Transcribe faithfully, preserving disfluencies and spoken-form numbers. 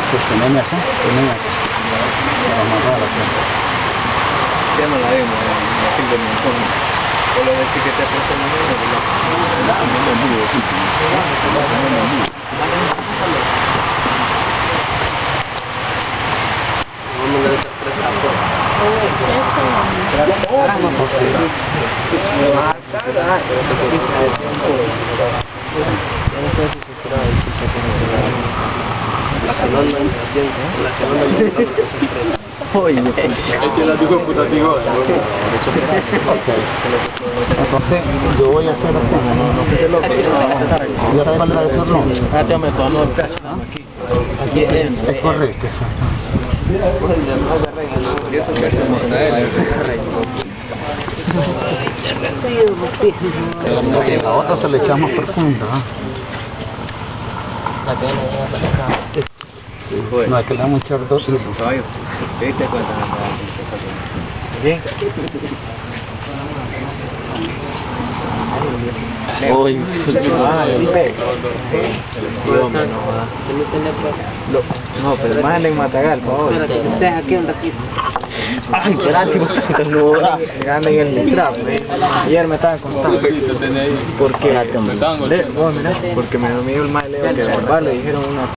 Entonces teneme acá, teneme acá. Para amarrar acá. Ya no la vemos, no tengo ni un fondo. Por lo decir que te apuesta en la mano, no. No, no me olvido. No me olvido. Vamos a ver esa presa afuera. La semana la semana oye, eche la digo puta digo. Entonces, yo voy a hacer acá. ¿Ya sabes cuál es la de su horno? Aquí es correcto. La otra se le echamos profunda. No, es que le vamos a echar dos. ¿Te diste cuenta de la bien? Uy, no, pero más en Matagal, por favor. Aquí un ratito. Ay, espérate, gana en el trap. Ayer me estaban contando. ¿Por qué? Porque me dio el mal Leo que de verdad le dijeron una